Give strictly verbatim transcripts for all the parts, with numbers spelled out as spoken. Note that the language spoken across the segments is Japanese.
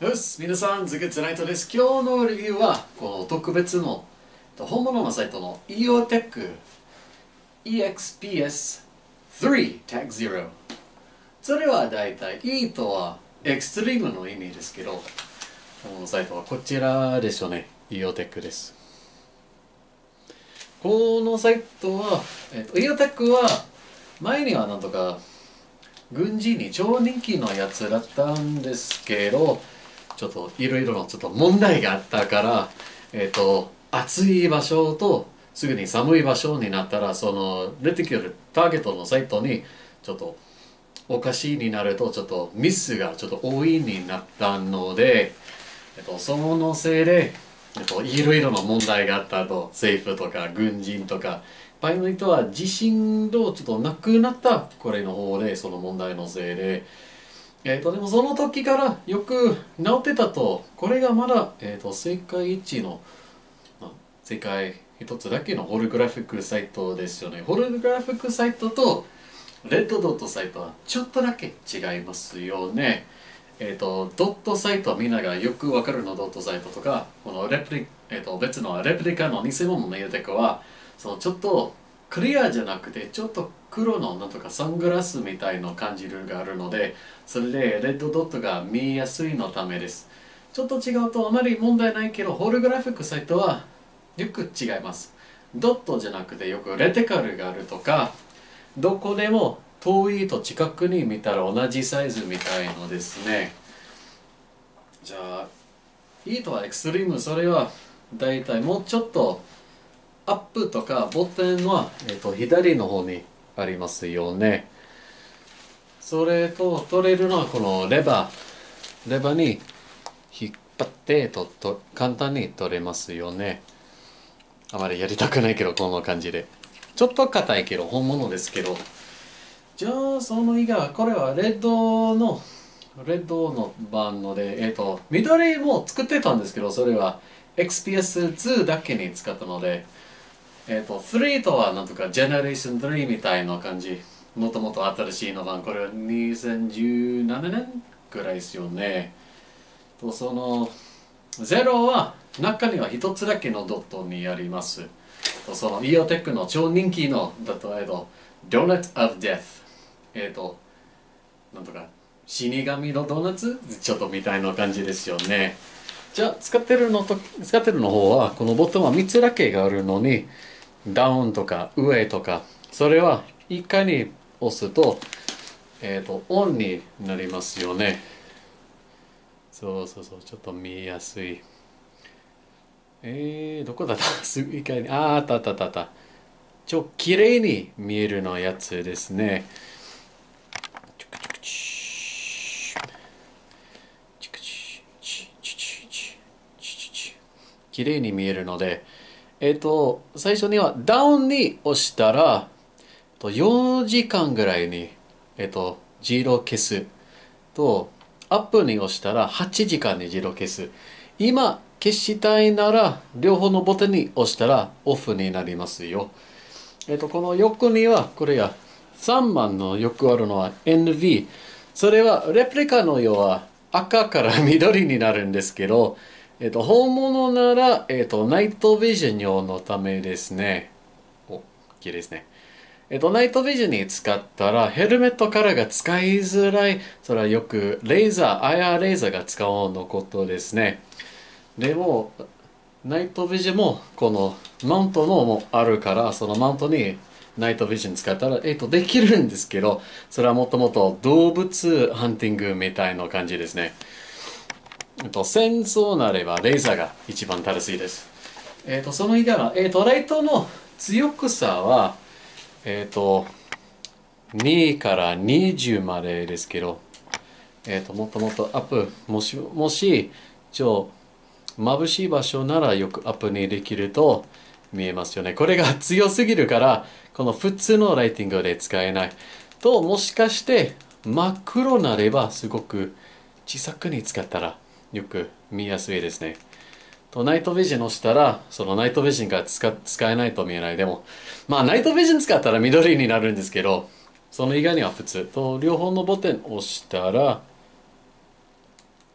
よし、皆さん、ズゲッツナイトです。今日のレビューは、この特別の本物のサイトの イーオーテック イーエックスピーエススリー Tag Zero。それはだいたい E とはエクストリームの意味ですけど、このサイトはこちらでしょうね。イーオーテック です。このサイトは、えっと、イーオーテック は前にはなんとか軍事に超人気のやつだったんですけど、ちょっといろいろのちょっと問題があったから、えっと、暑い場所とすぐに寒い場所になったら、その出てくるターゲットのサイトにちょっとおかしいになると、ちょっとミスがちょっと多いになったので、えっと、そのせいで、えっと、いろいろな問題があったと、政府とか軍人とか、場合の人は自信度ちょっとなくなった、これの方で、その問題のせいで。えっと、でもその時からよく治ってたと、これがまだ、えっと、世界一の、まあ世界一つだけのホログラフィックサイトですよね。ホログラフィックサイトとレッドドットサイトはちょっとだけ違いますよね。えっと、ドットサイトはみんながよくわかるのドットサイトとか、このレプリ、えっと、別のレプリカの偽物のイーオーテックは、そのちょっとクリアじゃなくて、ちょっと黒のなんとかサングラスみたいの感じるがあるので、それでレッドドットが見えやすいのためです。ちょっと違うとあまり問題ないけど、ホログラフィックサイトはよく違います。ドットじゃなくてよくレティカルがあるとか、どこでも遠いと近くに見たら同じサイズみたいのですね。じゃあ、いいとはエクストリーム、それはだいたいもうちょっとアップとかボタンは、えー、と左の方にありますよね。それと取れるのはこのレバー。レバーに引っ張ってとと簡単に取れますよね。あまりやりたくないけど、こんな感じで。ちょっと硬いけど、本物ですけど。じゃあ、その以外は、これはレッドの、レッドの版ので、えっと、緑も作ってたんですけど、それは エックスピーエスツー だけに使ったので、えっと、スリーとはなんとか、ジェネレーションスリーみたいな感じ。もともと新しいの版、これはにせんじゅうななねんくらいですよね。と、その、ゼロは中には一つだけのドットにあります。と、そのイオテックの超人気のだと、えっと、Donut of Death。えっと、なんとか、死神のドーナツちょっとみたいな感じですよね。じゃあ、使ってるのと、使ってるの方は、このボタンはみっつだけがあるのに、ダウンとか上とか、それはいかに押すと、えっと、オンになりますよね。そうそうそう、ちょっと見えやすい。えー、どこだったすぐいかに、あー、あったあったあったあった。超綺麗に見えるのやつですね。綺麗に見えるので、えっと、最初にはダウンに押したら、よじかんぐらいに、えっと、ジーロ消す。と、アップに押したらはちじかんにジーロ消す。今、消したいなら、両方のボタンに押したらオフになりますよ。えっと、この横には、これがさんばんのよくあるのは エヌブイ。それは、レプリカの色は赤から緑になるんですけど、えっと、本物なら、えっと、ナイトビジョン用のためですね。お、綺麗ですね。えっと、ナイトビジョンに使ったら、ヘルメットからが使いづらい。それはよく、レーザー、アイアール レーザーが使うのことですね。でも、ナイトビジョンも、この、マウントのもあるから、そのマウントに、ナイトビジョン使ったら、えっと、できるんですけど、それはもともと動物ハンティングみたいな感じですね。えっと、戦争なれば、レーザーが一番正しいです。えっと、その以外は、えっと、ライトの強くさは、えっと、にからにじゅうまでですけど、えっと、もっともっとアップ、もし、もし、超眩しい場所ならよくアップにできると見えますよね。これが強すぎるから、この普通のライティングで使えない。と、もしかして真っ黒なればすごく小さくに使ったらよく見やすいですね。と、ナイトビジョンをしたら、そのナイトビジョンが使使えないと見えない。でも、まあ、ナイトビジョン使ったら緑になるんですけど、その以外には普通。と、両方のボタンを押したら、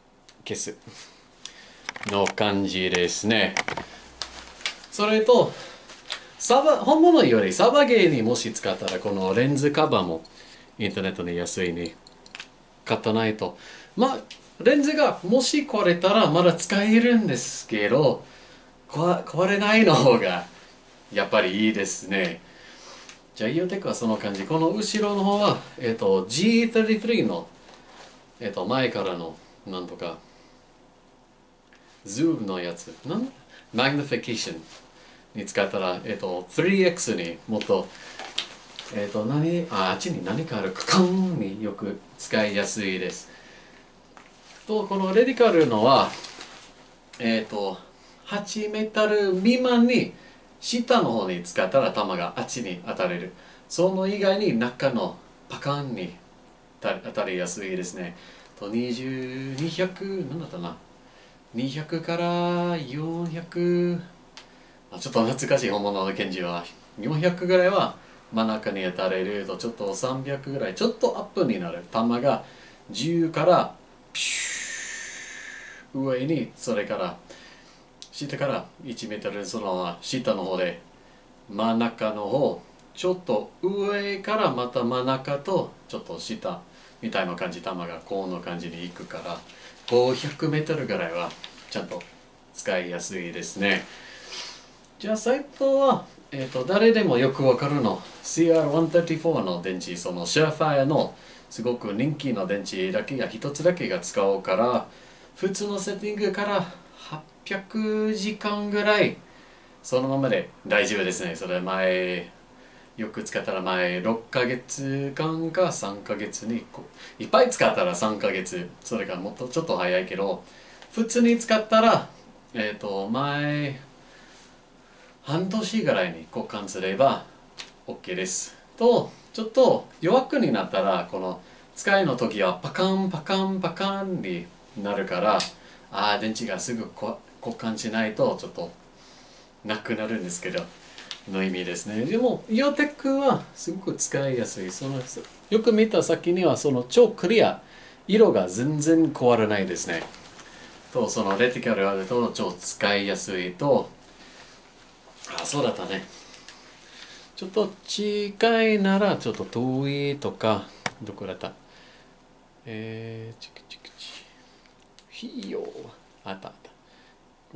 消すの感じですね。それとサバ本物よりサバゲーにもし使ったらこのレンズカバーもインターネットで安いに買ったないと、まあレンズがもし壊れたらまだ使えるんですけど、壊壊れないの方がやっぱりいいですね。じゃあイオテックはその感じ。この後ろの方は、えっと、ジーさんじゅうさん の、えっと、前からのなんとかズームのやつなんマグニフィケーションに使ったら、えっと、スリーエックス にもっとえっと何ああっちに何かあるカンによく使いやすいです。とこのレディカルのはえっとはちメートル未満に下の方に使ったら弾があっちに当たれる。その以外に中のパカンに当たりやすいですね。とにじゅう、にひゃく、なんだったな。にひゃくからよんひゃく、ちょっと懐かしい本物の拳銃はよんひゃくぐらいは真ん中に当たれると、ちょっとさんびゃくぐらいちょっとアップになる。弾がじゅうからピュー上に、それから下からいちメートル、その下の方で真ん中の方ちょっと上からまた真ん中とちょっと下みたいな感じ、弾がこの感じに行くからごひゃくメートルぐらいはちゃんと使いやすいですね。じゃあ最初は、えーと、誰でもよくわかるの シーアールひゃくさんじゅうよん の電池、そのシェアファイアのすごく人気の電池だけが一つだけが使うから、普通のセッティングからはっぴゃくじかんぐらいそのままで大丈夫ですね。それ前よく使ったら前ろっかげつかんかさんかげつにいっぱい使ったらさんかげつ、それからもっとちょっと早いけど普通に使ったらえっ、ー、と前半年ぐらいに交換すれば OK です。とちょっと弱くになったらこの使いの時はパカンパカンパカンになるから、ああ電池がすぐ交換しないとちょっとなくなるんですけどの意味ですね。でもイオテックはすごく使いやすい。そのよく見た先にはその超クリア、色が全然変わらないですね。とそのレティカルあると超使いやすいと、あそうだったね。ちょっと近いならちょっと遠いとか、どこだったえー、チクチクチひよあったあった。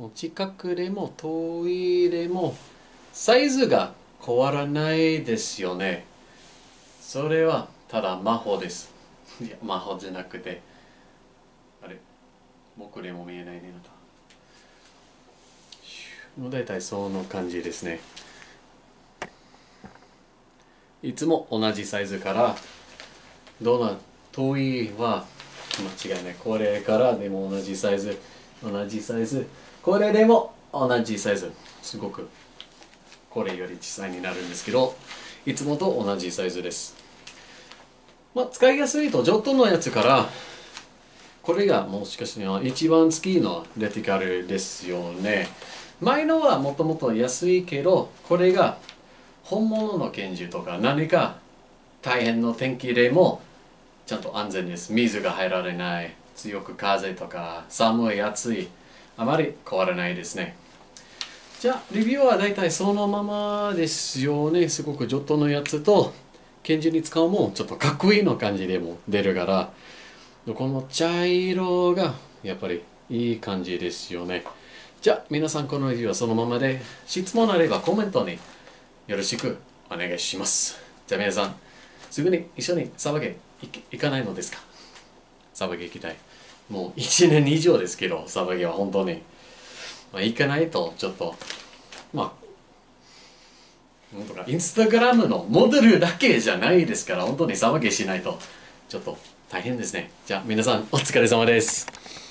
近くでも遠いでもサイズが変わらないですよね。それはただ魔法です。いや魔法じゃなくて、あれ僕でも見えないね。もう大体その感じですね。いつも同じサイズからどうな遠いは間違いない。これからでも同じサイズ、同じサイズ、これでも同じサイズ、すごくこれより小さいになるんですけど、いつもと同じサイズです。まあ、使いやすいと上等のやつからこれがもしかして一番好きのレティカルですよね。前のはもともと安いけど、これが本物の拳銃とか何か大変の天気でもちゃんと安全です。水が入られない、強く風とか寒い暑い、あまり変わらないですね。じゃあレビューはだいたいそのままですよね。すごく上等のやつと拳銃に使うもちょっとかっこいいの感じでも出るから、この茶色がやっぱりいい感じですよね。じゃあ皆さんこのレビューはそのままで、質問あればコメントによろしくお願いします。じゃあ皆さんすぐに一緒にサバゲー行かないのですか？サバゲー行きたい。もういちねん以上ですけど、サバゲーは本当に、まあ、行かないとちょっとまあなんとかインスタグラムのモデルだけじゃないですから、本当にサバゲーしないとちょっと大変ですね。じゃあ皆さんお疲れ様です。